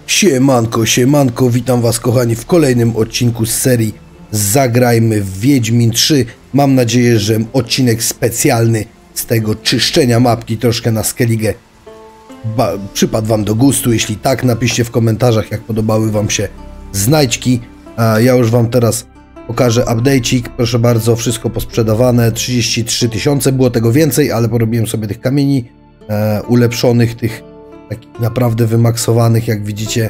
Siemanko, siemanko, witam was kochani w kolejnym odcinku z serii Zagrajmy w Wiedźmin 3. Mam nadzieję, że odcinek specjalny z tego czyszczenia mapki troszkę na Skellige przypadł wam do gustu. Jeśli tak, napiszcie w komentarzach, jak podobały wam się znajdźki. Ja już wam teraz pokażę update'ik. Proszę bardzo, wszystko posprzedawane. 33 000, było tego więcej, ale porobiłem sobie tych kamieni ulepszonych, tych takich naprawdę wymaksowanych, jak widzicie.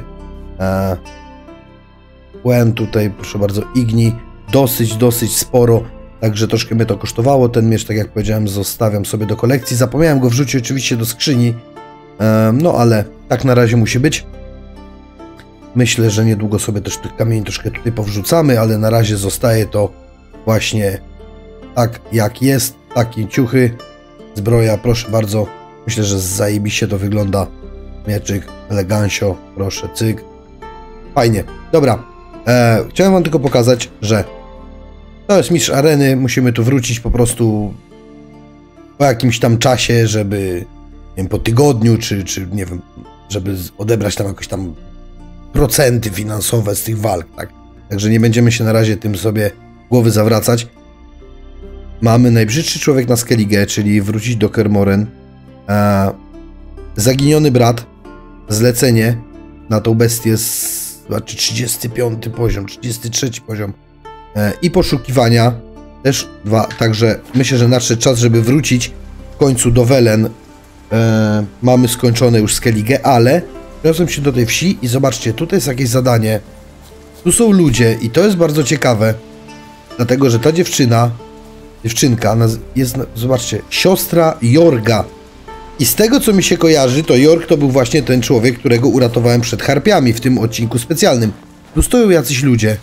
Byłem tutaj, proszę bardzo, Igni, dosyć sporo, także troszkę mnie to kosztowało. Ten miecz, tak jak powiedziałem, zostawiam sobie do kolekcji. Zapomniałem go wrzucić oczywiście do skrzyni, no ale tak na razie musi być. Myślę, że niedługo sobie też tych kamieni troszkę tutaj powrzucamy, ale na razie zostaje to właśnie tak jak jest. Takie ciuchy, zbroja, proszę bardzo. Myślę, że zajebiście to wygląda. Mieczyk, elegancio, proszę, cyk. Fajnie. Dobra. Chciałem wam tylko pokazać, że to jest mistrz areny. Musimy tu wrócić po prostu po jakimś tam czasie, żeby, nie wiem, po tygodniu, czy nie wiem, żeby odebrać tam jakieś tam procenty finansowe z tych walk, tak? Także nie będziemy się na razie tym sobie głowy zawracać. Mamy najbrzydszy człowiek na Skellige, czyli wrócić do Kermoren. Zaginiony brat, zlecenie na tą bestię, znaczy 35 poziom, 33 poziom i poszukiwania też 2, także myślę, że nadszedł czas, żeby wrócić w końcu do Welen. Mamy skończone już Skellige, ale wniosłem się do tej wsi i zobaczcie, tutaj jest jakieś zadanie, tu są ludzie i to jest bardzo ciekawe, dlatego, że ta dziewczynka jest, zobaczcie, siostra Jorga. I z tego, co mi się kojarzy, to Jorg to był właśnie ten człowiek, którego uratowałem przed harpiami w tym odcinku specjalnym. Tu stoją jacyś ludzie.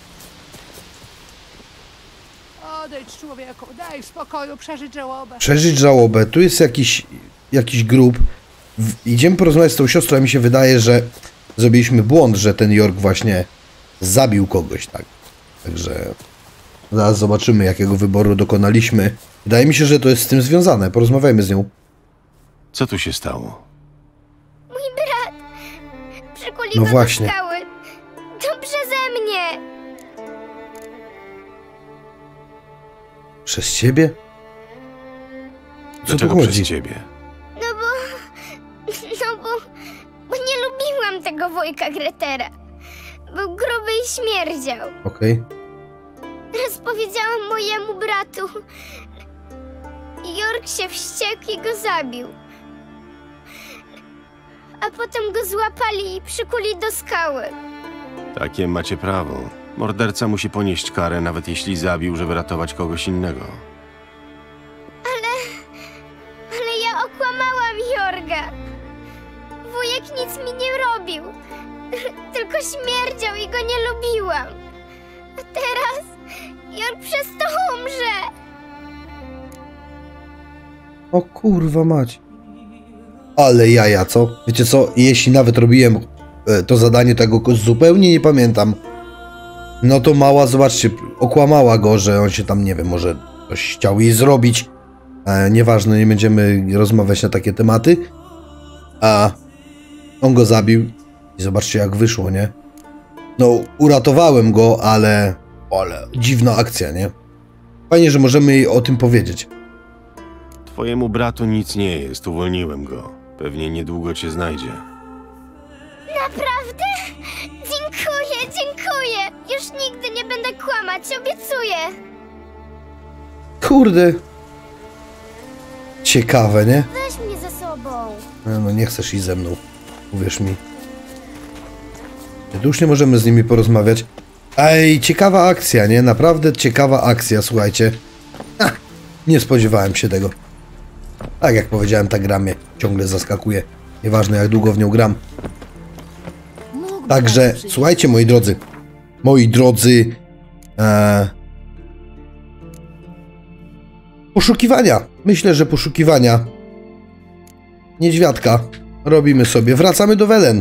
Odejdź, człowieku, daj spokoju, przeżyć żałobę. Przeżyć żałobę. Tu jest jakiś grób. Idziemy porozmawiać z tą siostrą, a mi się wydaje, że zrobiliśmy błąd, że ten Jorg właśnie zabił kogoś, tak. Także zaraz zobaczymy, jakiego wyboru dokonaliśmy. Wydaje mi się, że to jest z tym związane. Porozmawiajmy z nią. Co tu się stało? Mój brat! Przykuli No go właśnie. do skały. To przeze mnie! Przez ciebie? Co tu Dlaczego chodzi? przez ciebie? No bo nie lubiłam tego wujka Gretera. Był gruby i śmierdział. Okej. Raz powiedziałam mojemu bratu. Jork się wściekł i go zabił. A potem go złapali i przykuli do skały. Takie macie prawo. Morderca musi ponieść karę, nawet jeśli zabił, żeby ratować kogoś innego. Ale ja okłamałam Jorga. Wujek nic mi nie robił. Tylko śmierdział i go nie lubiłam. A teraz Jork przez to umrze. O kurwa mać. Ale jaja, co? Wiecie co? Jeśli nawet robiłem to zadanie, to go zupełnie nie pamiętam. No to mała, zobaczcie, okłamała go, że on się tam, nie wiem, może coś chciał jej zrobić. Nieważne, nie będziemy rozmawiać na takie tematy. A on go zabił. I zobaczcie, jak wyszło, nie? No, uratowałem go, ale dziwna akcja, nie? Fajnie, że możemy jej o tym powiedzieć. Twojemu bratu nic nie jest, uwolniłem go. Pewnie niedługo cię znajdzie. Naprawdę? Dziękuję. Już nigdy nie będę kłamać, obiecuję. Kurde. Ciekawe, nie? Weź mnie ze sobą. No nie chcesz iść ze mną. Uwierz mi. Tu już nie możemy z nimi porozmawiać. Ej, ciekawa akcja, nie? Naprawdę ciekawa akcja, słuchajcie. Nie spodziewałem się tego. Tak jak powiedziałem, ta gra mnie ciągle zaskakuje. Nieważne, jak długo w nią gram. Także, słuchajcie, moi drodzy, poszukiwania. Myślę, że poszukiwania niedźwiadka robimy sobie. Wracamy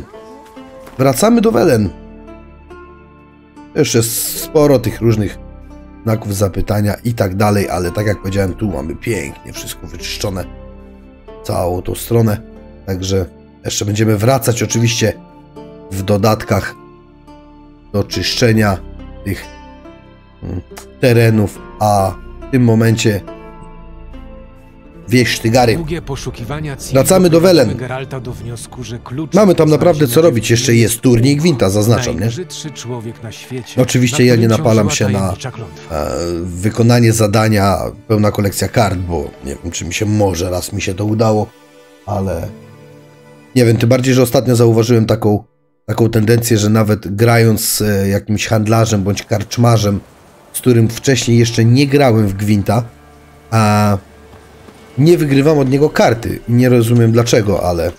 do Welen. Jeszcze jest sporo tych różnych znaków zapytania i tak dalej, ale tak jak powiedziałem, tu mamy pięknie wszystko wyczyszczone. Całą tą stronę. Także jeszcze będziemy wracać oczywiście w dodatkach do czyszczenia tych terenów, a w tym momencie wieś Sztygary. Wracamy do Welen. Mamy tam naprawdę co robić. Jeszcze jest turniej Gwinta, zaznaczam, nie? Oczywiście ja nie napalam się na wykonanie zadania pełna kolekcja kart, bo nie wiem, czy mi się może raz mi się to udało, ale nie wiem, tym bardziej, że ostatnio zauważyłem taką tendencję, że nawet grając jakimś handlarzem bądź karczmarzem, z którym wcześniej jeszcze nie grałem w Gwinta, a nie wygrywam od niego karty. Nie rozumiem dlaczego, ale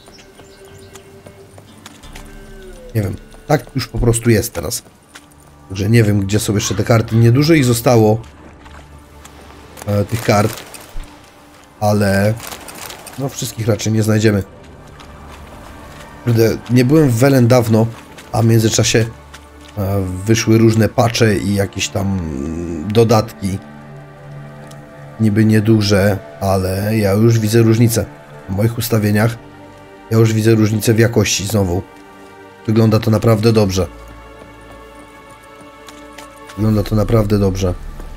nie wiem. Tak już po prostu jest teraz. Także nie wiem, gdzie są jeszcze te karty. Niedużo ich zostało, tych kart, ale no wszystkich raczej nie znajdziemy. Nie byłem w Welen dawno, a w międzyczasie wyszły różne patche i jakieś tam dodatki. Niby nieduże, ale ja już widzę różnicę w moich ustawieniach. Ja już widzę różnicę w jakości znowu. Wygląda to naprawdę dobrze. Wygląda to naprawdę dobrze.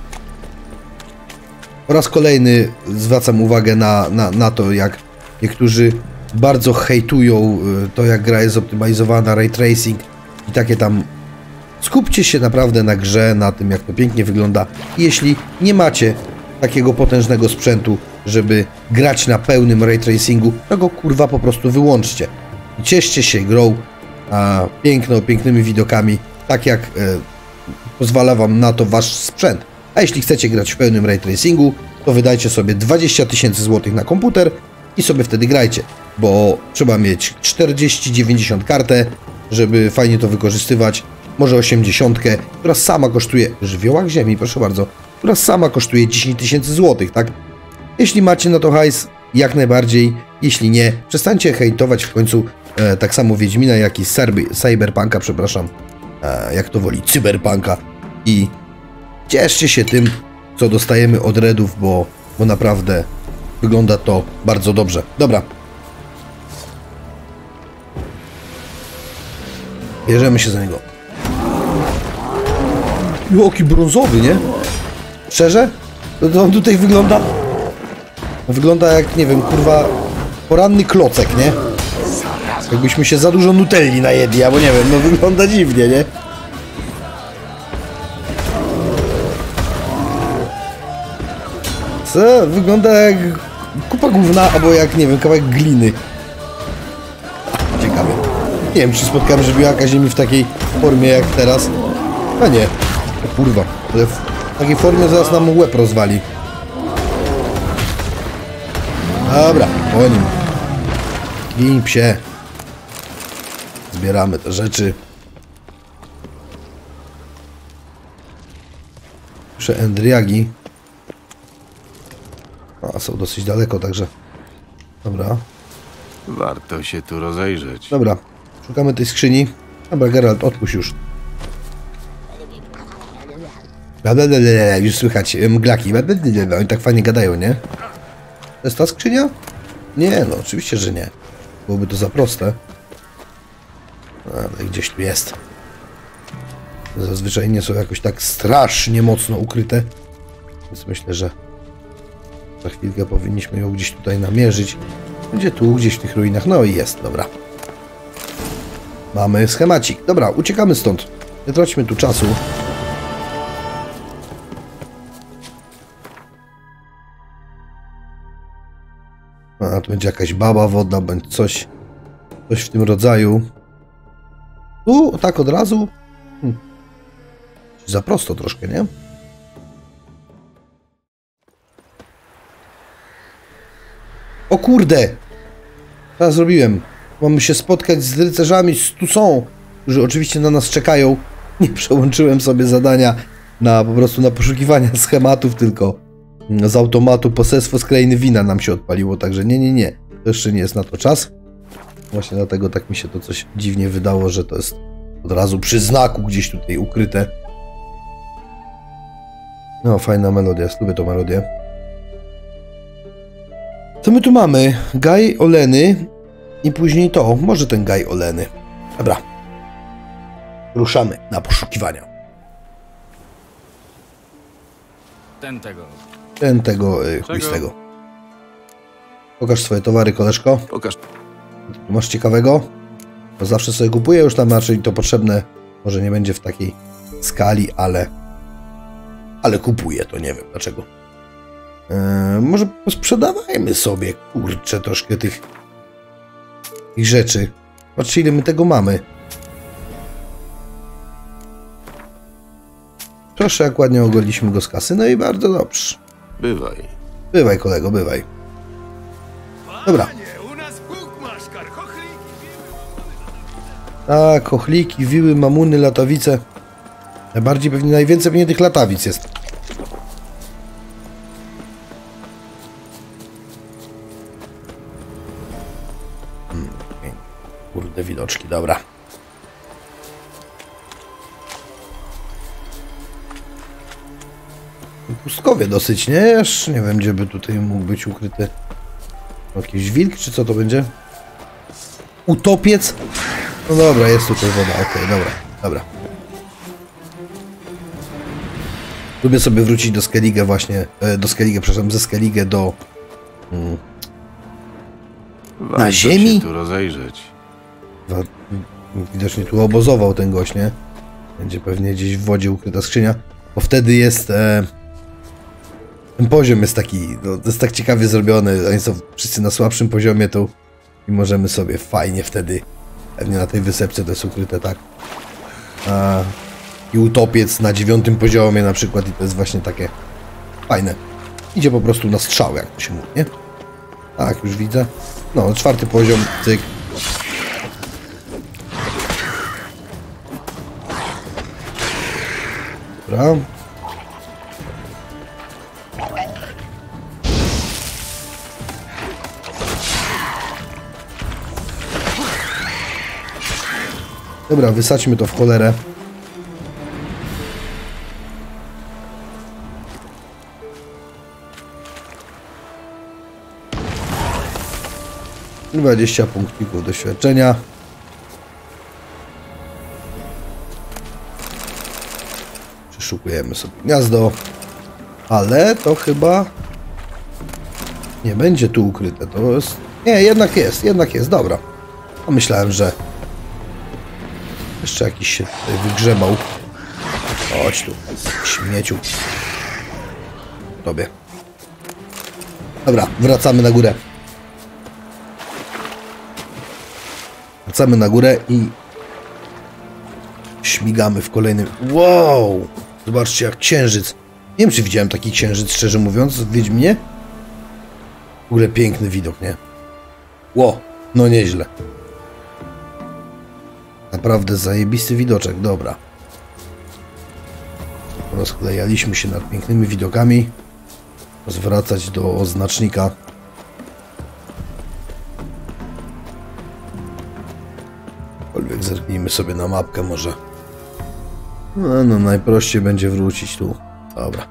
Po raz kolejny zwracam uwagę na to, jak niektórzy bardzo hejtują to, jak gra jest zoptymalizowana, ray tracing i takie tam. Skupcie się naprawdę na grze, na tym, jak to pięknie wygląda. I jeśli nie macie takiego potężnego sprzętu, żeby grać na pełnym ray tracingu, to go kurwa po prostu wyłączcie. I cieszcie się grą pięknymi widokami, tak jak pozwala wam na to wasz sprzęt. A jeśli chcecie grać w pełnym ray tracingu, to wydajcie sobie 20 000 złotych na komputer i sobie wtedy grajcie, bo trzeba mieć 40-90 kartę, żeby fajnie to wykorzystywać, może 80, która sama kosztuje, żywiołach ziemi, proszę bardzo, która sama kosztuje 10 000 złotych, tak? Jeśli macie na to hajs, jak najbardziej, jeśli nie, przestańcie hejtować w końcu tak samo Wiedźmina, jak i Cyberpunka, przepraszam, jak to woli, Cyberpunka, i cieszcie się tym, co dostajemy od Redów, bo naprawdę wygląda to bardzo dobrze. Dobra. Bierzemy się za niego. Joki brązowy, nie? Szczerze? To on tutaj wygląda... Wygląda jak, nie wiem, kurwa, poranny klocek, nie? Jakbyśmy się za dużo nutelli najedli, albo nie wiem, no wygląda dziwnie, nie? Co? Wygląda jak kupa gówna, albo jak, nie wiem, kawałek gliny. Ciekawe. Nie wiem, czy spotkałem żywiołaka ziemi w takiej formie jak teraz. A nie. O kurwa. Ale w takiej formie zaraz nam łeb rozwali. Dobra, po nim. Gin, psie. Zbieramy te rzeczy. Przy Endriagi. A, są dosyć daleko, także... Dobra. Warto się tu rozejrzeć. Dobra, szukamy tej skrzyni. Dobra, Geralt, odpuść już. Już słychać mglaki. Oni tak fajnie gadają, nie? To jest ta skrzynia? Nie, no oczywiście, że nie. Byłoby to za proste. Ale gdzieś tu jest. Zazwyczaj nie są jakoś tak strasznie mocno ukryte. Więc myślę, że za chwilkę powinniśmy ją gdzieś tutaj namierzyć. Będzie tu, gdzieś w tych ruinach. No i jest, dobra. Mamy schemacik. Dobra, uciekamy stąd. Nie traćmy tu czasu. A, tu będzie jakaś baba wodna, bądź coś w tym rodzaju. Tu, tak od razu. Za prosto troszkę, nie? O kurde! Teraz zrobiłem. Mamy się spotkać z rycerzami z Toussaint, którzy oczywiście na nas czekają. Nie przełączyłem sobie zadania na po prostu na poszukiwania schematów, tylko z automatu poselstwo z krainy wina nam się odpaliło, także nie. To jeszcze nie jest na to czas. Właśnie dlatego tak mi się to coś dziwnie wydało, że to jest od razu przy znaku gdzieś tutaj ukryte. No, fajna melodia, lubię tą melodię. Co my tu mamy? Gaj Oleny i później to. Może ten Gaj Oleny. Dobra. ruszamy na poszukiwania. Ten tego chłistego. Pokaż swoje towary, koleżko. Pokaż. Tu masz ciekawego? To zawsze sobie kupuję, już tam raczej to potrzebne. Może nie będzie w takiej skali, ale kupuję to, nie wiem dlaczego. Może sprzedawajmy sobie, kurczę, troszkę tych rzeczy. Patrzcie, ile my tego mamy. Proszę, jak ładnie ogoliliśmy go z kasy, no i bardzo dobrze. Bywaj. Bywaj, kolego, bywaj. Dobra. Tak, chochliki, wiły, mamuny, latawice. Najwięcej pewnie tych latawic jest. Kurde, widoczki, dobra. Pustkowie dosyć, nie? Aż nie wiem, gdzie by tutaj mógł być ukryty. Jakiś wilk, czy co to będzie? Utopiec? No dobra, jest tutaj woda, okej, dobra. Lubię sobie wrócić do Skellige właśnie, ze Skellige do... na ziemi? Się tu rozejrzeć. Widocznie tu obozował ten gość, nie? Będzie pewnie gdzieś w wodzie ukryta skrzynia, bo wtedy jest... ten poziom jest taki, no, to jest tak ciekawie zrobiony, oni są wszyscy na słabszym poziomie tu i możemy sobie fajnie wtedy, pewnie na tej wysepce to jest ukryte, tak? I utopiec na 9. poziomie na przykład i to jest właśnie takie fajne. Idzie po prostu na strzał, jak to się mówi, nie? Tak, już widzę. No, 4. poziom, cyk. Dobra. Dobra, wysadźmy to w cholerę. I 20 punkcików doświadczenia. Przeszukujemy sobie gniazdo. Ale to chyba nie będzie tu ukryte. To jest... Nie, jednak jest, dobra. A myślałem, że jeszcze jakiś się tutaj wygrzebał. Chodź tu, śmieciu. Tobie. Dobra, wracamy na górę. Wracamy na górę i śmigamy w kolejnym... Wow! Zobaczcie, jak księżyc. Nie wiem, czy widziałem taki księżyc, szczerze mówiąc, w Wiedźminie. W ogóle piękny widok, nie? Ło, no nieźle. Naprawdę zajebisty widoczek, dobra. Rozklejaliśmy się nad pięknymi widokami. Zwracać do oznacznika. Aczkolwiek zerknijmy sobie na mapkę może. No najprościej będzie wrócić tu. Dobra.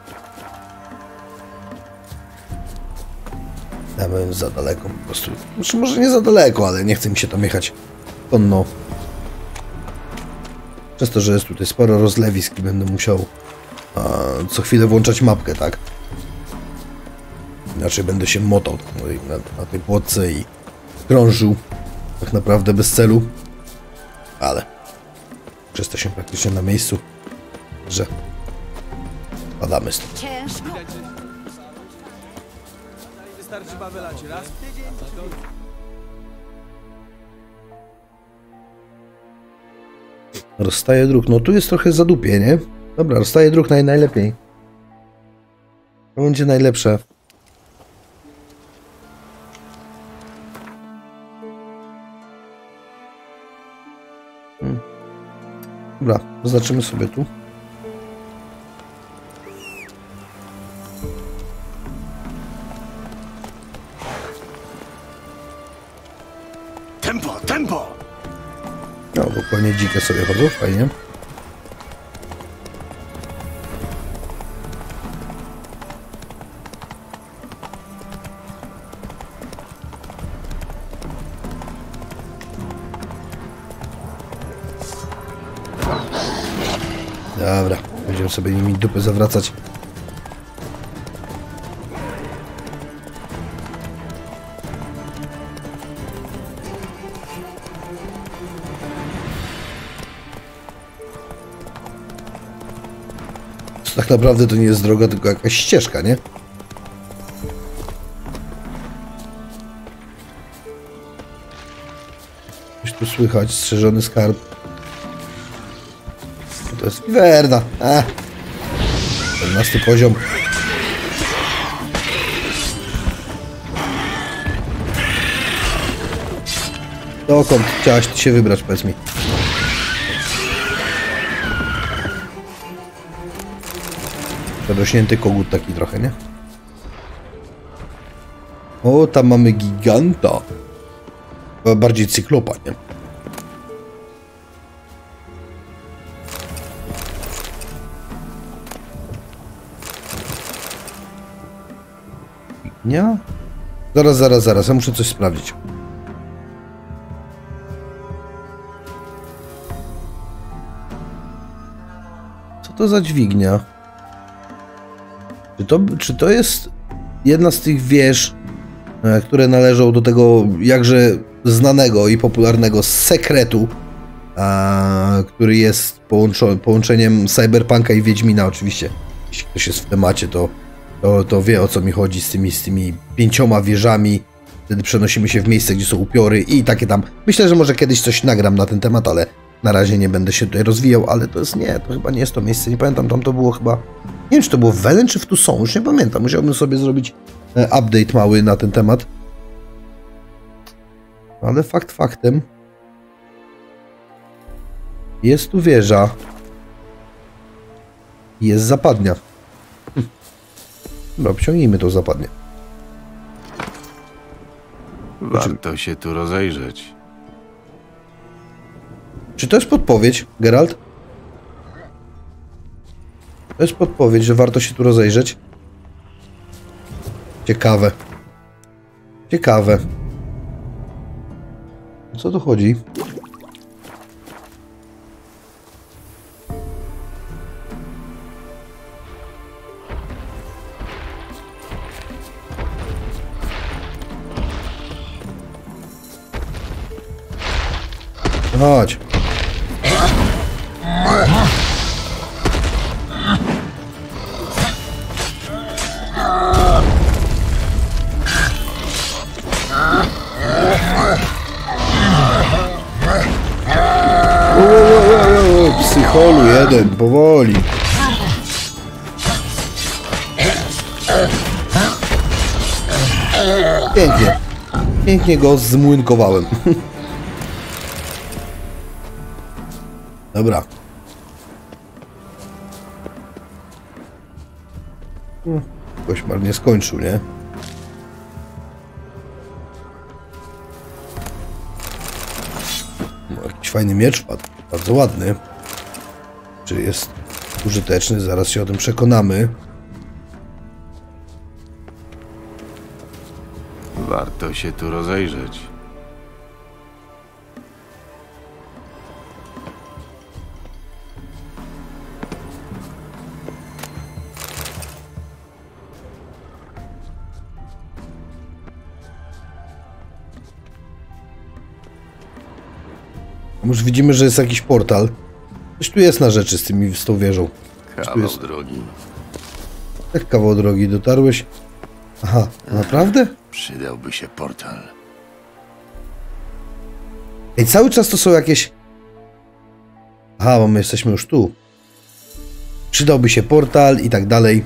Ja byłem za daleko po prostu. Znaczy, może nie za daleko, ale nie chce mi się tam jechać konno. Przez to, że jest tutaj sporo rozlewisk i będę musiał co chwilę włączać mapkę, tak? Inaczej będę się motał na tej płotce i krążył tak naprawdę bez celu. Ale przez to się praktycznie na miejscu, że padamy stąd. Ciężko. Wystarczy wylać raz w tydzień. Rozstaje dróg. No tu jest trochę zadupie, nie? Dobra, rozstaje dróg najlepiej. To będzie najlepsze. Dobra, zaznaczymy sobie tu. Tempo, tempo! No, dokładnie dzikie sobie chodzą, fajnie. Dobra, będziemy sobie nimi dupy zawracać. Tak naprawdę to nie jest droga, tylko jakaś ścieżka, nie? Coś tu słychać, strzeżony skarb. To jest Wiwerna. 14 poziom. Dokąd chciałaś ty się wybrać, powiedz mi? Przerośnięty kogut taki trochę, nie? O, tam mamy giganta. Bardziej cyklopa, nie? Nie? Zaraz. Ja muszę coś sprawdzić. Co to za dźwignia? Czy to jest jedna z tych wież, które należą do tego jakże znanego i popularnego sekretu, który jest połączeniem Cyberpunka i Wiedźmina oczywiście. Jeśli ktoś jest w temacie, to wie, o co mi chodzi z tymi 5 wieżami. Wtedy przenosimy się w miejsce, gdzie są upiory i takie tam. Myślę, że może kiedyś coś nagram na ten temat, ale na razie nie będę się tutaj rozwijał, ale to chyba nie jest to miejsce, nie pamiętam, tam to było chyba... Nie wiem, czy to było w Welen, czy w Toussaint, już nie pamiętam. Musiałbym sobie zrobić update mały na ten temat. Ale fakt faktem. Jest tu wieża. Jest zapadnia. Dobra, obciągnijmy tą zapadnię. Warto się tu rozejrzeć. Czy to jest podpowiedź, Geralt? To jest podpowiedź, że warto się tu rozejrzeć. Ciekawe. Ciekawe. O co tu chodzi? Chodź. Psycholu jeden, powoli. Pięknie. Pięknie go zmłynkowałem. Dobra. Koszmar nie skończył, nie? No, jakiś fajny miecz padł. Bardzo ładny. Czy jest użyteczny? Zaraz się o tym przekonamy. Warto się tu rozejrzeć. Już widzimy, że jest jakiś portal. Coś tu jest na rzeczy z tą wieżą. Kawał drogi. Jak kawał drogi dotarłeś? Aha, naprawdę? Przydałby się portal. Ej, cały czas to są jakieś... Aha, bo my jesteśmy już tu. Przydałby się portal i tak dalej.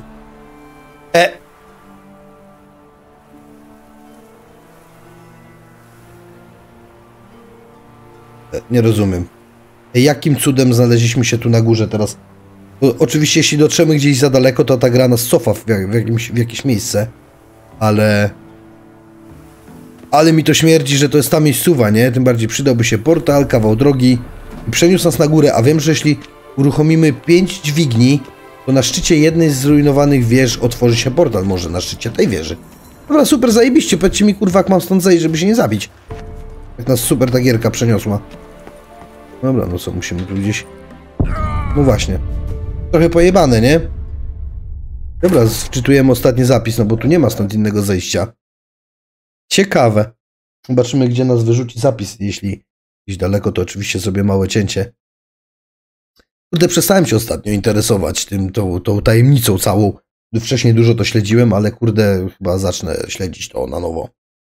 Nie rozumiem. Jakim cudem znaleźliśmy się tu na górze teraz? Bo oczywiście jeśli dotrzemy gdzieś za daleko, to ta gra nas cofa w jakieś miejsce. Ale mi to śmierdzi, że to jest ta miejscowa, nie? Tym bardziej przydałby się portal, kawał drogi i przeniósł nas na górę, a wiem, że jeśli uruchomimy 5 dźwigni, to na szczycie jednej z zrujnowanych wież otworzy się portal, może na szczycie tej wieży. Dobra, super, zajebiście, powiedzcie mi, kurwa, jak mam stąd zejść, żeby się nie zabić. Jak nas super ta gierka przeniosła. Dobra, no co, musimy tu gdzieś... No właśnie. Trochę pojebane, nie? Dobra, wczytujemy ostatni zapis, no bo tu nie ma stąd innego zejścia. Ciekawe. Zobaczymy, gdzie nas wyrzuci zapis. Jeśli gdzieś daleko, to oczywiście sobie małe cięcie. Kurde, przestałem się ostatnio interesować tą tajemnicą całą. Wcześniej dużo to śledziłem, ale kurde, chyba zacznę śledzić to na nowo.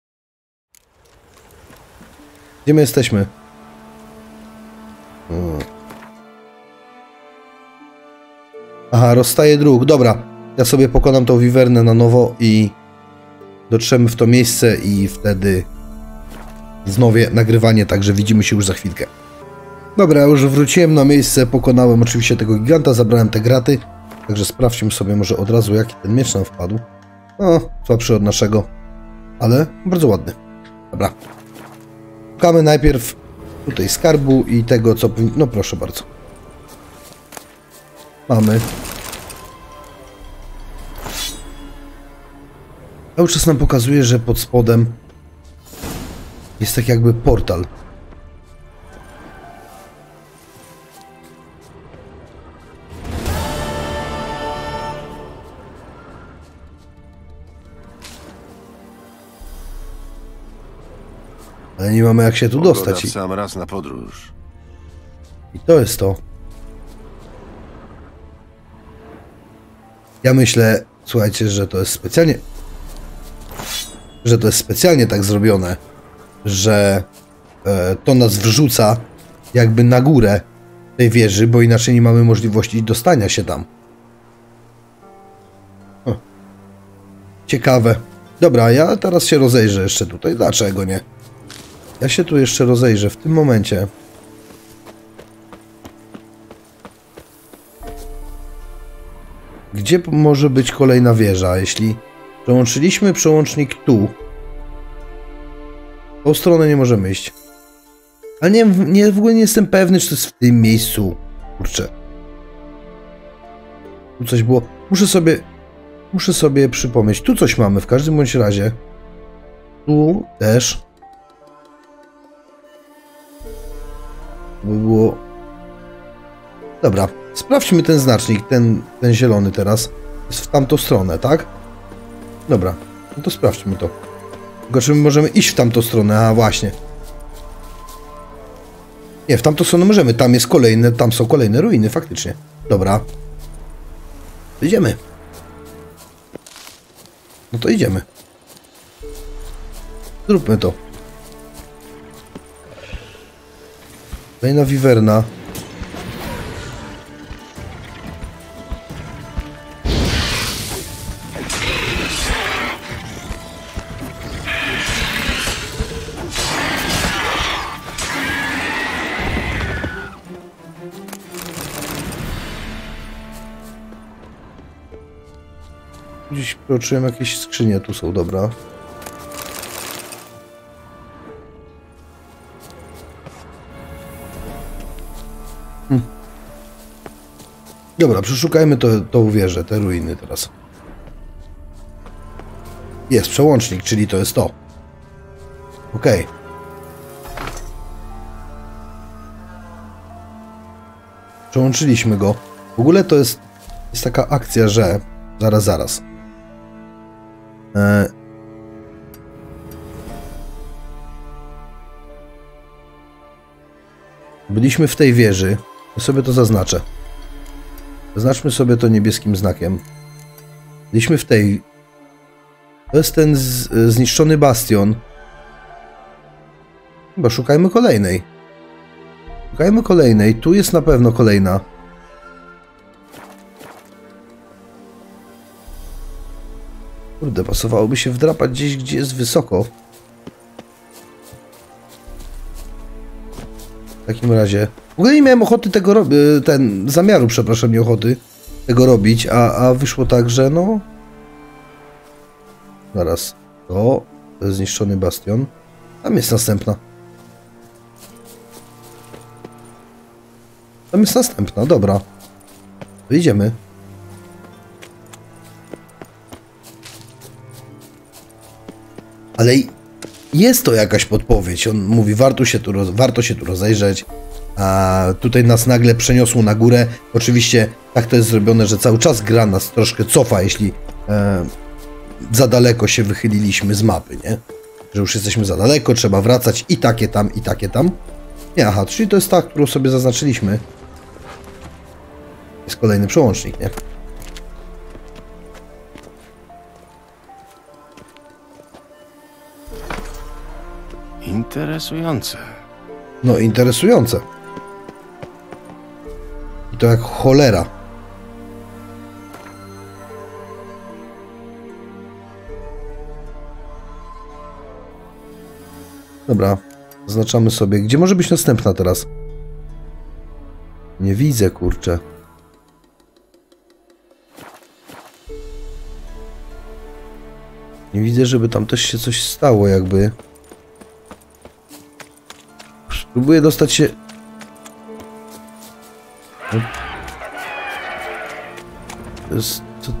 Gdzie my jesteśmy? Aha, rozstaje dróg. Dobra, ja sobie pokonam tą wiwernę na nowo i dotrzemy w to miejsce i wtedy wznowię nagrywanie, także widzimy się już za chwilkę. Dobra, już wróciłem na miejsce, pokonałem oczywiście tego giganta, zabrałem te graty, także sprawdźmy sobie może od razu, jaki ten miecz nam wpadł. No, słabszy od naszego, ale bardzo ładny. Dobra. Szukamy najpierw tutaj skarbu i tego, co... No proszę bardzo. Mamy. Cały czas nam pokazuje, że pod spodem jest tak jakby portal. Ale nie mamy jak się tu dostać. W sam raz na podróż. I to jest to. Ja myślę, słuchajcie, że to jest specjalnie... Że to jest specjalnie tak zrobione, że to nas wrzuca jakby na górę tej wieży, bo inaczej nie mamy możliwości dostania się tam. Ciekawe. Dobra, ja teraz się rozejrzę jeszcze tutaj. Dlaczego nie? Ja się tu jeszcze rozejrzę w tym momencie. Gdzie może być kolejna wieża? Jeśli przełączyliśmy przełącznik tu, w tą stronę nie możemy iść. Ale w ogóle nie jestem pewny, czy to jest w tym miejscu. Kurczę. Tu coś było. Muszę sobie przypomnieć. Tu coś mamy w każdym bądź razie. Tu też. By było... Dobra. Sprawdźmy ten znacznik, ten zielony teraz. Jest w tamtą stronę, tak? Dobra. No to sprawdźmy to. Tylko czy my możemy iść w tamtą stronę? A właśnie. Nie, w tamtą stronę możemy. Tam są kolejne ruiny, faktycznie. Dobra. Idziemy. No to idziemy. Zróbmy to. Kolejna wiwerna. Gdzieś poczułem jakieś skrzynie, tu są, dobra. Dobra, przeszukajmy tą wieżę, te ruiny teraz. Jest przełącznik, czyli to jest to. Okej. Przełączyliśmy go. W ogóle to jest taka akcja, że... Zaraz. Byliśmy w tej wieży. Ja sobie to zaznaczę. Zaznaczmy sobie to niebieskim znakiem. Byliśmy w tej... To jest ten zniszczony bastion. Chyba szukajmy kolejnej. Szukajmy kolejnej. Tu jest na pewno kolejna. Kurde, pasowałoby się wdrapać gdzieś, gdzie jest wysoko. W takim razie... W ogóle nie miałem ochoty tego robić... zamiaru, przepraszam, nie ochoty tego robić, a wyszło tak, że no... Zaraz. To jest zniszczony bastion. Tam jest następna. Tam jest następna, dobra. To idziemy. Ale jest to jakaś podpowiedź. On mówi, warto się tu rozejrzeć. A tutaj nas nagle przeniosło na górę. Oczywiście tak to jest zrobione, że cały czas gra nas troszkę cofa, jeśli za daleko się wychyliliśmy z mapy, nie? Że już jesteśmy za daleko, trzeba wracać i takie tam, i takie tam. Nie, aha, czyli to jest ta, którą sobie zaznaczyliśmy. Jest kolejny przełącznik, nie? Interesujące. No, interesujące. I to jak cholera. Dobra, zaznaczamy sobie. Gdzie może być następna teraz? Nie widzę, kurczę. Nie widzę, żeby tam też się coś stało, jakby. Spróbuję dostać się... To jest... To...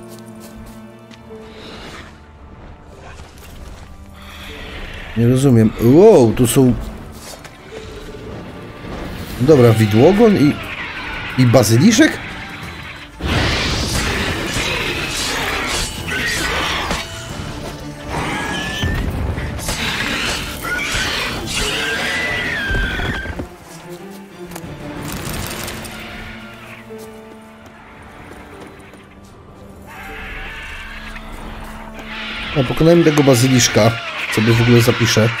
Nie rozumiem. Wow, tu są... Dobra, widłogon i bazyliszek? No, pokonajmy tego bazyliszka. Sobie w ogóle zapiszę.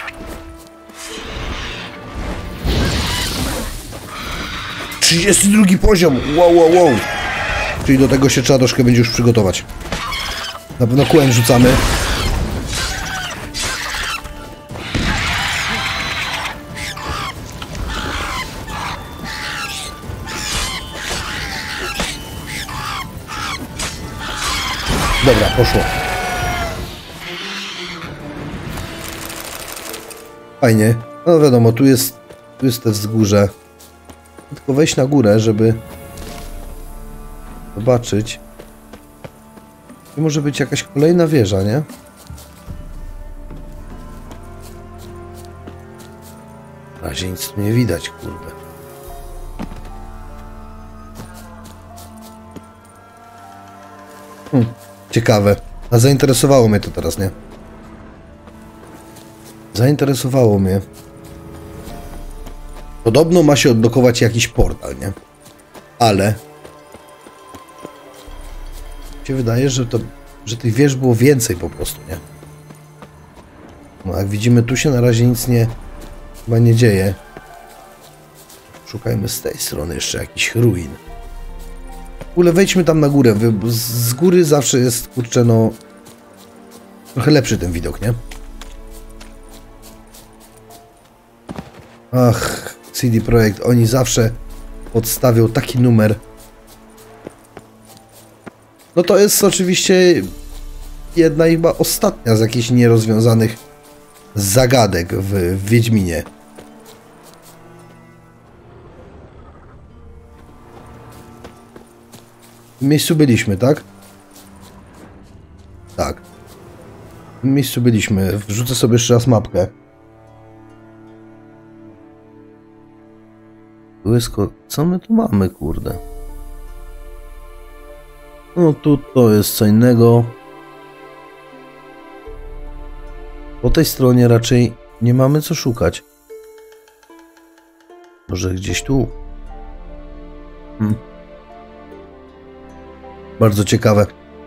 ...32 poziom! Wow, wow, wow! Czyli do tego się trzeba troszkę będzie już przygotować. Na pewno kółem rzucamy. Dobra, poszło. Fajnie. No wiadomo, tu jest te wzgórze. Tylko wejść na górę, żeby zobaczyć. Tu może być jakaś kolejna wieża, nie? Na razie nic tu nie widać, kurde. Ciekawe. A zainteresowało mnie to teraz, nie? Zainteresowało mnie. Podobno ma się odblokować jakiś portal, nie? Ale... się wydaje, że tych wież było więcej po prostu, nie? No jak widzimy, tu się na razie nic chyba nie dzieje. Szukajmy z tej strony jeszcze jakichś ruin. W ogóle wejdźmy tam na górę. Z góry zawsze jest, kurczę, no... trochę lepszy ten widok, nie? Ach, CD Projekt, oni zawsze podstawią taki numer. No to jest oczywiście jedna i chyba ostatnia z jakichś nierozwiązanych zagadek w Wiedźminie. W miejscu byliśmy, tak? Tak. W miejscu byliśmy. Wrzucę sobie jeszcze raz mapkę. Co my tu mamy, kurde? No tu to jest co innego. Po tej stronie raczej nie mamy co szukać. Może gdzieś tu? Bardzo ciekawe.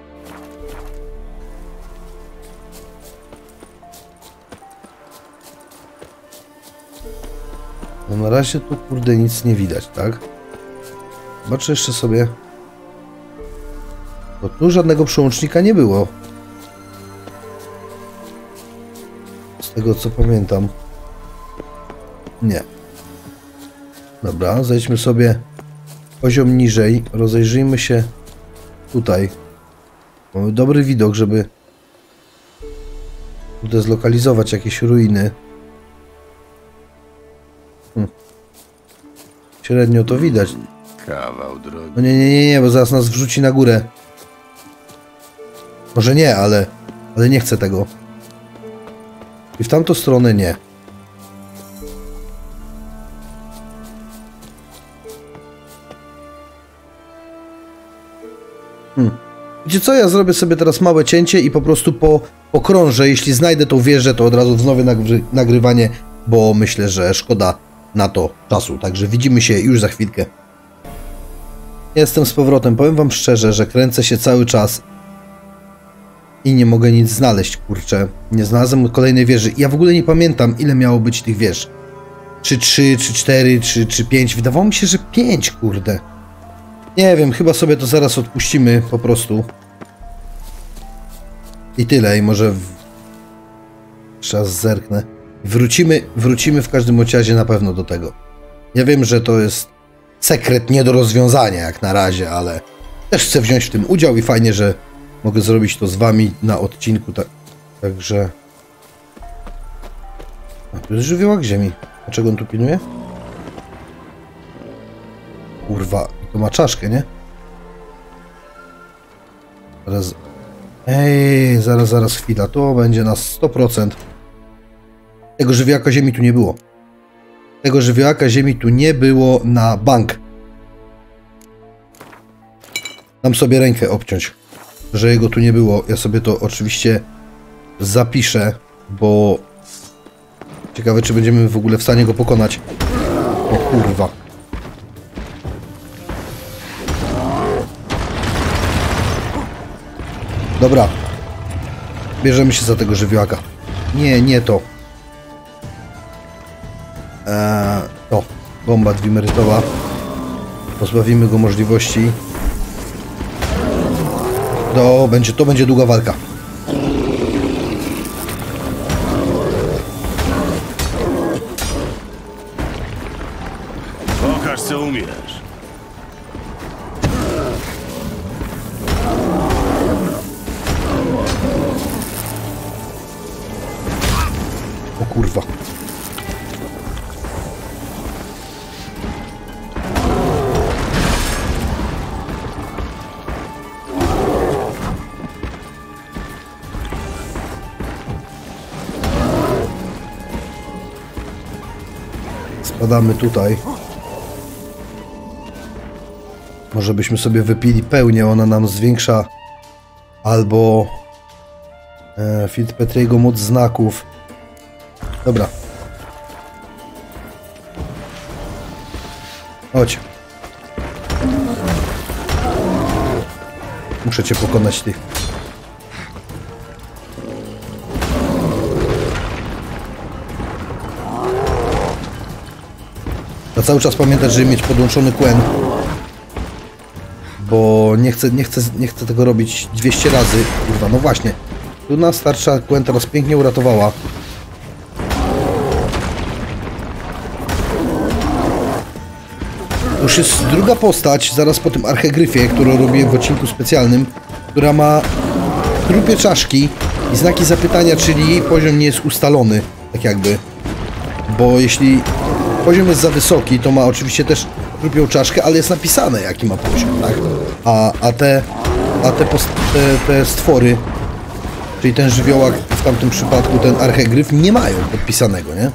No na razie tu, kurde, nic nie widać, tak? Zobaczę jeszcze sobie. Bo tu żadnego przełącznika nie było. Z tego co pamiętam. Nie. Dobra, zejdźmy sobie poziom niżej. Rozejrzyjmy się tutaj. Mamy dobry widok, żeby tutaj zlokalizować jakieś ruiny. Średnio to widać. Kawał drogi. No nie, bo zaraz nas wrzuci na górę. Może nie, ale nie chcę tego. I w tamtą stronę nie. Wiecie co, ja zrobię sobie teraz małe cięcie i po prostu pokrążę. Jeśli znajdę tą wieżę, to od razu wznowię nagrywanie, bo myślę, że szkoda na to czasu. Także widzimy się już za chwilkę. Jestem z powrotem. Powiem wam szczerze, że kręcę się cały czas i nie mogę nic znaleźć, kurczę. Nie znalazłem kolejnej wieży. Ja w ogóle nie pamiętam, ile miało być tych wież. Czy 3, czy 4, czy 5. Wydawało mi się, że 5, kurde. Nie wiem, chyba sobie to zaraz odpuścimy po prostu. I tyle, i może... Czas zerknę. Wrócimy w każdym razie na pewno do tego. Ja wiem, że to jest sekret nie do rozwiązania jak na razie, ale też chcę wziąć w tym udział i fajnie, że mogę zrobić to z wami na odcinku. Także... A, tu jest żywiołak ziemi. Dlaczego on tu pilnuje? Kurwa, to ma czaszkę, nie? Zaraz... Ej, zaraz, chwila. To będzie na 100%. Tego żywiołaka ziemi tu nie było. Tego żywiołaka ziemi tu nie było na bank. Dam sobie rękę obciąć, że jego tu nie było. Ja sobie to oczywiście zapiszę, bo ciekawe, czy będziemy w ogóle w stanie go pokonać. O kurwa. Dobra. Bierzemy się za tego żywiołaka. Nie to. To. Bomba dwimerytowa. Pozbawimy go możliwości. To będzie długa walka. Pokaż, co umiesz. O kurwa. Spadamy tutaj. Może byśmy sobie wypili pełnię, ona nam zwiększa albo Fitzpatrickiego moc znaków. Dobra. Chodź. Muszę cię pokonać, ty. Ja cały czas pamiętać, żeby mieć podłączony Quen. Bo nie chcę tego robić 200 razy. Kurwa, no właśnie. Tu nas starsza Quen teraz pięknie uratowała. To już jest druga postać, zaraz po tym archegryfie, którą robiłem w odcinku specjalnym, która ma trupie czaszki i znaki zapytania, czyli jej poziom nie jest ustalony, tak jakby. Bo jeśli poziom jest za wysoki, to ma oczywiście też trupią czaszkę, ale jest napisane, jaki ma poziom, tak? Te stwory, czyli ten żywiołak, w tamtym przypadku ten archegryf, nie mają podpisanego, nie?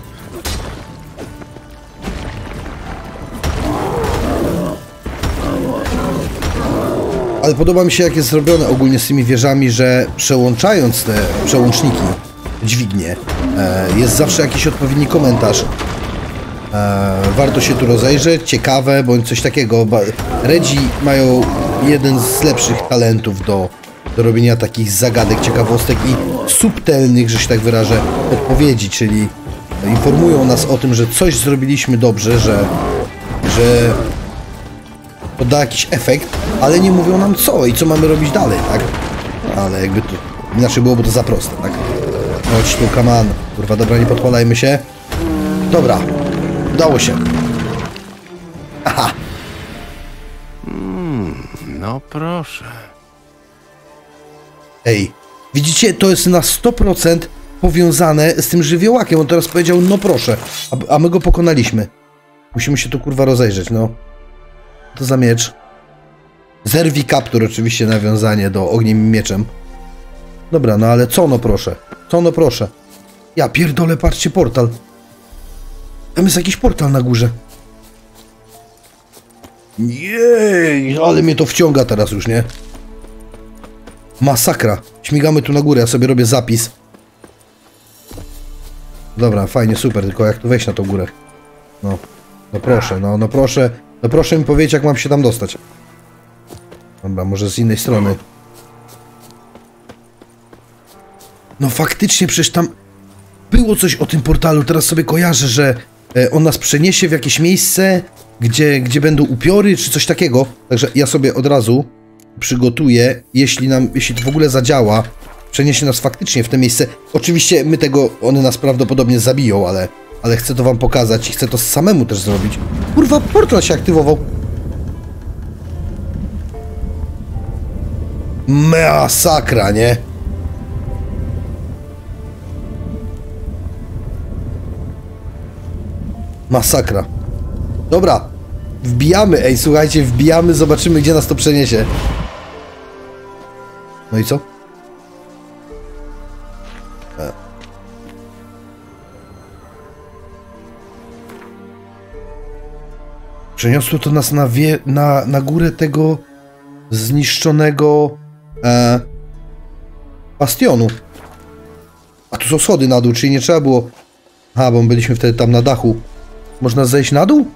Ale podoba mi się, jak jest zrobione ogólnie z tymi wieżami, że przełączając te przełączniki, dźwignie, jest zawsze jakiś odpowiedni komentarz. Warto się tu rozejrzeć, ciekawe, bądź coś takiego. Redzi mają jeden z lepszych talentów do robienia takich zagadek, ciekawostek i subtelnych, że się tak wyrażę, odpowiedzi, czyli informują nas o tym, że coś zrobiliśmy dobrze, że to da jakiś efekt, ale nie mówią nam co i co mamy robić dalej, tak? Ale jakby to inaczej byłoby to za proste, tak? Chodź tu, kaman. Kurwa, dobra, nie podpalajmy się. Dobra, udało się. Aha. No proszę. Ej, widzicie, to jest na 100% powiązane z tym żywiołakiem. On teraz powiedział, no proszę, a my go pokonaliśmy. Musimy się tu, kurwa, rozejrzeć, no. To za miecz. Zerwij kaptur, oczywiście nawiązanie do ogniem i mieczem. Dobra, no ale co no proszę? Co no proszę? Ja pierdolę, patrzcie, portal. Tam jest jakiś portal na górze. Jej, ale mnie to wciąga teraz już, nie? Masakra. Śmigamy tu na górę, ja sobie robię zapis. Dobra, fajnie, super, tylko jak tu wejść na tą górę? No, no proszę, no proszę. No proszę mi powiedzieć, jak mam się tam dostać. Dobra, może z innej strony. No faktycznie, przecież tam było coś o tym portalu. Teraz sobie kojarzę, że on nas przeniesie w jakieś miejsce, gdzie będą upiory, czy coś takiego. Także ja sobie od razu przygotuję, jeśli to w ogóle zadziała, przeniesie nas faktycznie w to miejsce. Oczywiście one nas prawdopodobnie zabiją, ale chcę to wam pokazać i chcę to samemu też zrobić. Kurwa, portal się aktywował. Masakra, nie? Masakra. Dobra. Wbijamy, ej, słuchajcie, wbijamy, zobaczymy, gdzie nas to przeniesie. No i co? Przeniosło to nas na górę tego zniszczonego bastionu. A tu są schody na dół, czyli nie trzeba było... Aha, bo byliśmy wtedy tam na dachu. Można zejść na dół?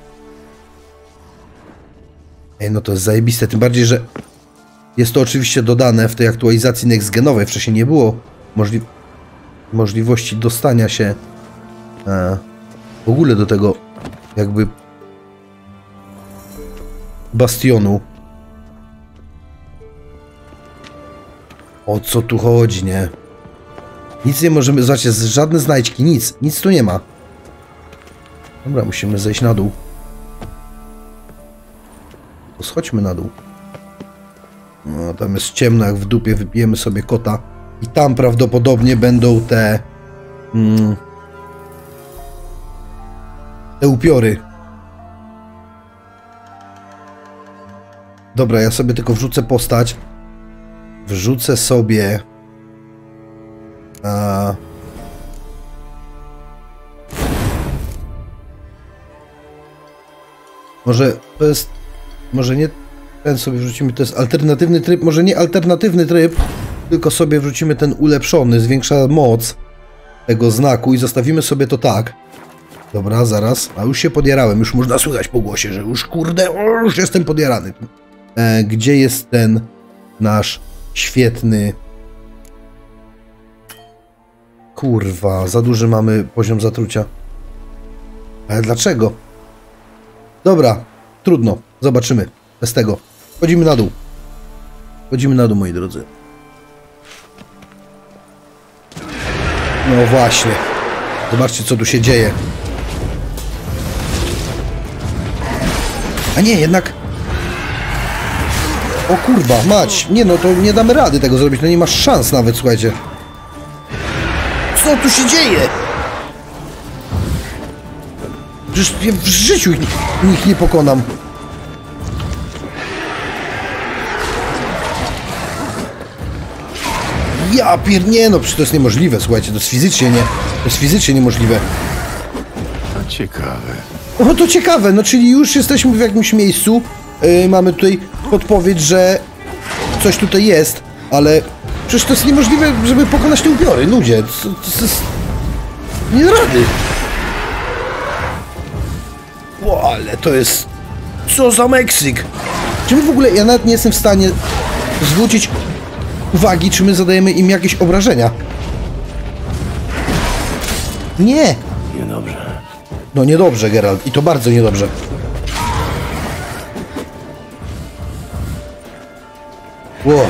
Ej, no to jest zajebiste, tym bardziej, że jest to oczywiście dodane w tej aktualizacji next-genowej. Wcześniej nie było możliwości dostania się w ogóle do tego jakby bastionu. O co tu chodzi, nie? Nic nie możemy, zobaczcie, żadne znajdźki, nic tu nie ma. Dobra, musimy zejść na dół. To schodźmy na dół. No, tam jest ciemno jak w dupie, wypijemy sobie kota. I tam prawdopodobnie będą te upiory. Dobra, ja sobie tylko wrzucę postać. Wrzucę sobie... Może to jest... Może nie ten sobie wrzucimy, to jest alternatywny tryb, może nie alternatywny tryb, tylko sobie wrzucimy ten ulepszony, zwiększa moc tego znaku i zostawimy sobie to tak. Dobra, zaraz. A już się podjarałem, już można słychać po głosie, że już kurde, już jestem podjarany. Gdzie jest ten nasz świetny... Kurwa, za duży mamy poziom zatrucia. Ale dlaczego? Dobra, trudno. Zobaczymy. Bez tego. Chodzimy na dół. Chodzimy na dół, moi drodzy. No właśnie. Zobaczcie, co tu się dzieje. A nie, jednak... O kurwa, mać. Nie no, to nie damy rady tego zrobić. No nie masz szans nawet, słuchajcie. Co tu się dzieje? Przecież ja w życiu ich nie pokonam. Ja nie no, przecież to jest niemożliwe, słuchajcie, to jest fizycznie niemożliwe. To ciekawe. O, to ciekawe, no czyli już jesteśmy w jakimś miejscu, mamy tutaj podpowiedź, że coś tutaj jest, ale przecież to jest niemożliwe, żeby pokonać te upiory, ludzie, to jest... Nie da rady. O, ale to jest... Co za Meksyk? Czy my w ogóle, ja nawet nie jestem w stanie zwrócić uwagi, czy my zadajemy im jakieś obrażenia. Nie! Niedobrze. No niedobrze, Geralt. I to bardzo niedobrze. Wow.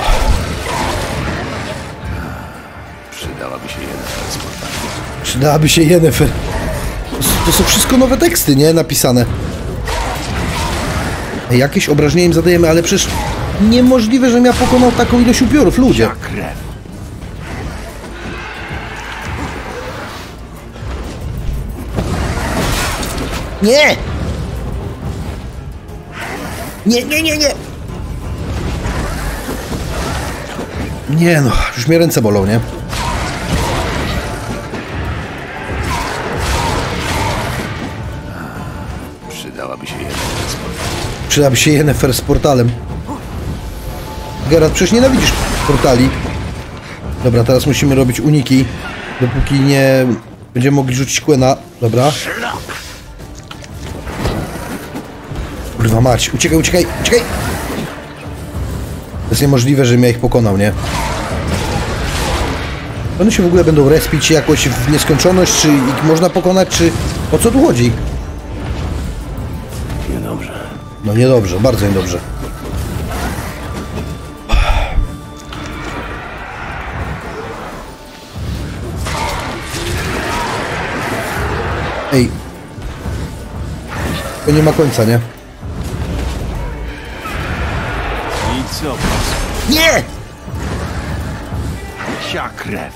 Przydałaby się Yennefer z portalu. Przydałaby się Yennefer. To są wszystko nowe teksty, nie? Napisane. Jakieś obrażenia im zadajemy, ale przecież niemożliwe, żebym ja pokonał taką ilość upiorów, ludzie. Nie! Nie! Nie no, już mnie ręce bolą, nie? Przydałaby się Yennefer z portalu. Przydałaby się Yennefer z portalem. Geralt, przecież nienawidzisz portali. Dobra, teraz musimy robić uniki, dopóki nie będziemy mogli rzucić Quena. Dobra. Kurwa mać, uciekaj, uciekaj, uciekaj! To jest niemożliwe, żebym ja ich pokonał, nie? One się w ogóle będą respić jakoś w nieskończoność, czy ich można pokonać, czy... O co tu chodzi? Niedobrze. No niedobrze, bardzo niedobrze. Ej. To nie ma końca, nie? I co? Nie! Psia krew.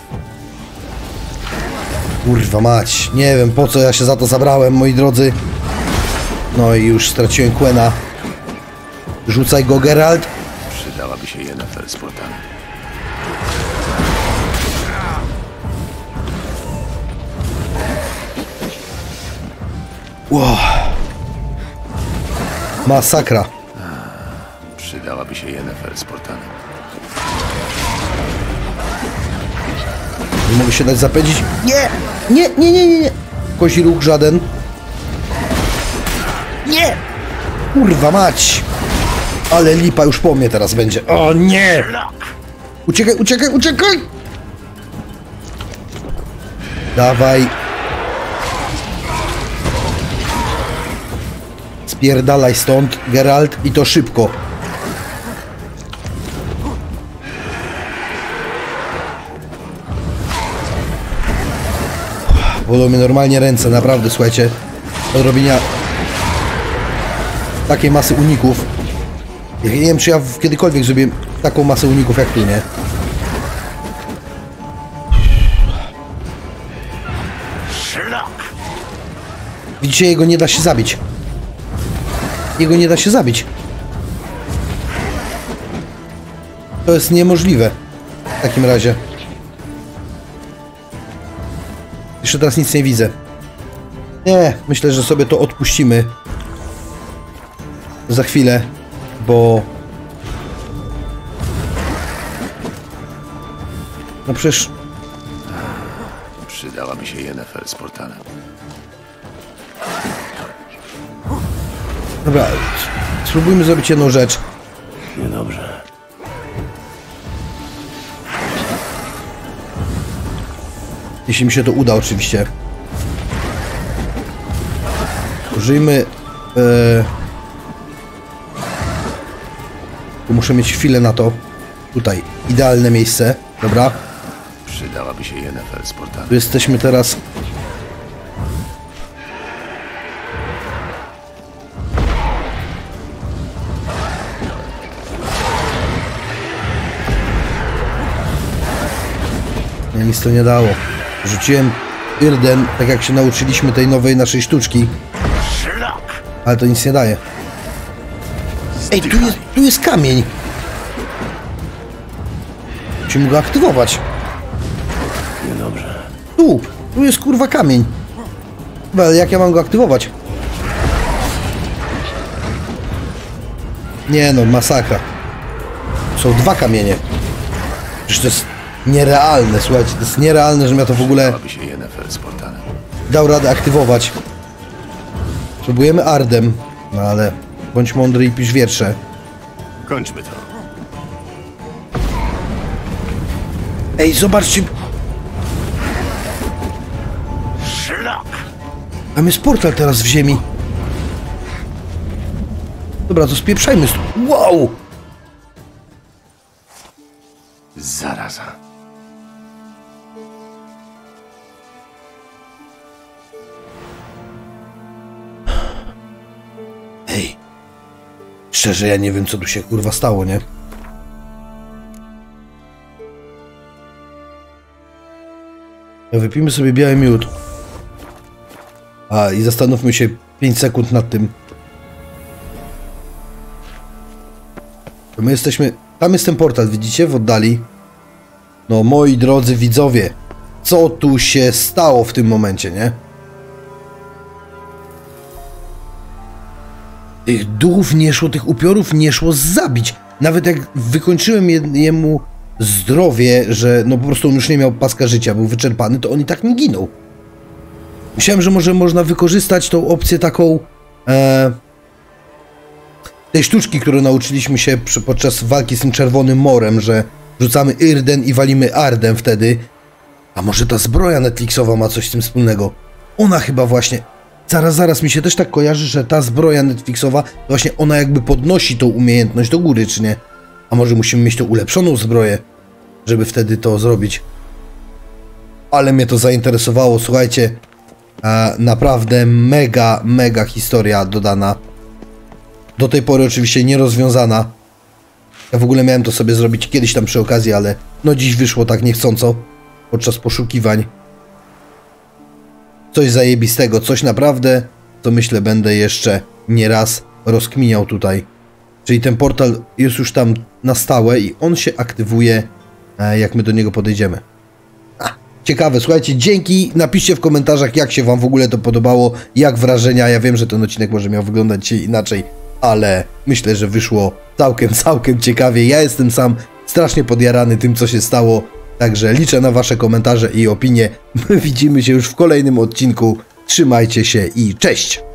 Kurwa mać, nie wiem po co ja się za to zabrałem, moi drodzy. No i już straciłem Quena. Rzucaj go, Geralt. Przydałaby się Yennefer z portami. Wow. Masakra. Przydałaby się Yennefer z portami. Nie mogę się dać zapędzić. Nie! Nie, nie, nie, nie, nie. Kozi róg żaden. Nie! Kurwa mać! Ale lipa już po mnie teraz będzie. O nie! Uciekaj, uciekaj, uciekaj! Dawaj. Spierdalaj stąd, Geralt, i to szybko. Bolą mnie normalnie ręce, naprawdę, słuchajcie. Od robienia takiej masy uników. Ja nie wiem, czy ja kiedykolwiek zrobiłem taką masę uników jak tu, nie? Widzicie, jego nie da się zabić. Jego nie da się zabić. To jest niemożliwe. W takim razie. Jeszcze teraz nic nie widzę. Nie, myślę, że sobie to odpuścimy. Za chwilę, bo... No przecież... Przydałaby się Yennefer z portalem. Dobra, spróbujmy zrobić jedną rzecz. Niedobrze. Jeśli mi się to uda, oczywiście. Użyjmy... Muszę mieć chwilę na to. Tutaj, idealne miejsce. Dobra. Przydałaby się Yennefer z portalem. Tu jesteśmy teraz... Nie, nic to nie dało. Rzuciłem Irden, tak jak się nauczyliśmy tej nowej naszej sztuczki. Ale to nic nie daje. Ej, tu jest kamień. Musimy go aktywować. Niedobrze. Tu jest kurwa kamień. Ale jak ja mam go aktywować? Nie no, masakra. Są dwa kamienie. Przecież to jest nierealne, słuchajcie, to jest nierealne, żebym ja to w ogóle Przydałaby się Yennefer z portalem. dał radę aktywować. Próbujemy Ardem, no ale bądź mądry i pisz wiersze. Kończmy to. Ej, zobaczcie! Tam jest portal teraz w ziemi. Dobra, to spieprzajmy stąd. Wow! Zaraza. Ej. Szczerze, ja nie wiem, co tu się kurwa stało, nie? Wypijmy sobie biały miód. A, i zastanówmy się 5 sekund nad tym. To my jesteśmy... Tam jest ten portal, widzicie? W oddali. No, moi drodzy widzowie. Co tu się stało w tym momencie, nie? Tych duchów nie szło, tych upiorów nie szło zabić. Nawet jak wykończyłem jemu zdrowie, że no po prostu on już nie miał paska życia, był wyczerpany, to on i tak nie ginął. Myślałem, że może można wykorzystać tą opcję taką tej sztuczki, którą nauczyliśmy się podczas walki z tym czerwonym morem, że rzucamy Irden i walimy Ardem wtedy. A może ta zbroja Netflixowa ma coś z tym wspólnego? Ona chyba właśnie... Zaraz, mi się też tak kojarzy, że ta zbroja Netflixowa, właśnie ona jakby podnosi tą umiejętność do góry, czy nie? A może musimy mieć tą ulepszoną zbroję, żeby wtedy to zrobić? Ale mnie to zainteresowało, słuchajcie. Naprawdę mega historia dodana. Do tej pory oczywiście nierozwiązana. Ja w ogóle miałem to sobie zrobić kiedyś tam przy okazji, ale no dziś wyszło tak niechcąco podczas poszukiwań. Coś zajebistego, coś naprawdę, to myślę będę jeszcze nieraz rozkminiał tutaj. Czyli ten portal jest już tam na stałe i on się aktywuje, jak my do niego podejdziemy. Ciekawe, słuchajcie, dzięki, napiszcie w komentarzach, jak się wam w ogóle to podobało, jak wrażenia. Ja wiem, że ten odcinek może miał wyglądać dzisiaj inaczej, ale myślę, że wyszło całkiem ciekawie. Ja jestem sam strasznie podjarany tym, co się stało, także liczę na wasze komentarze i opinie. My widzimy się już w kolejnym odcinku. Trzymajcie się i cześć!